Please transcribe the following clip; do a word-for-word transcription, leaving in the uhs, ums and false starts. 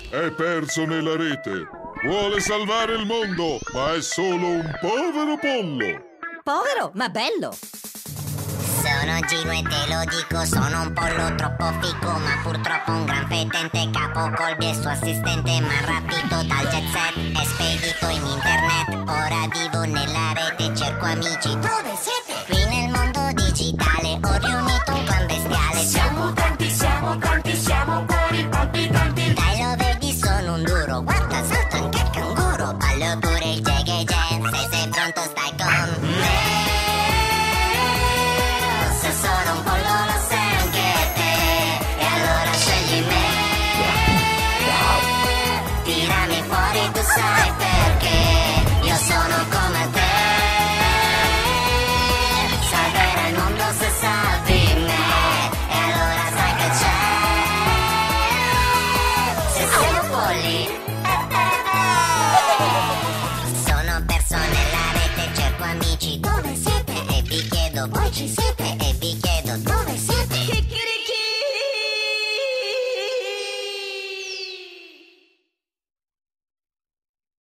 È perso nella rete. Vuole salvare il mondo, ma è solo un povero pollo. Povero, ma bello. Sono Gino e te lo dico, sono un pollo troppo fico, ma purtroppo un gran fetente capo Colby e suo assistente m'ha rapito dal jet set e spedito in internet. Ora vivo nella rete, cerco amici. Dove siete? Qui nel mondo digitale ho riunito un clan bestiale. Siamo tanti, siamo tanti, siamo buoni palpitanti. Dai, lo vedi, sono un duro, guarda, salto anche il canguro. Ballo pure il Jagger Jam, se sei pronto stai con me. Se sono un pollo lo sei anche te, e allora scegli me. Tirami fuori, tu sai perché io sono come te. Salverai il mondo se salvi me, e allora sai che c'è. Se siamo polli, eh, eh, eh. Sono perso nella rete, cerco amici. Dove siete? E vi chiedo, voi ci siete?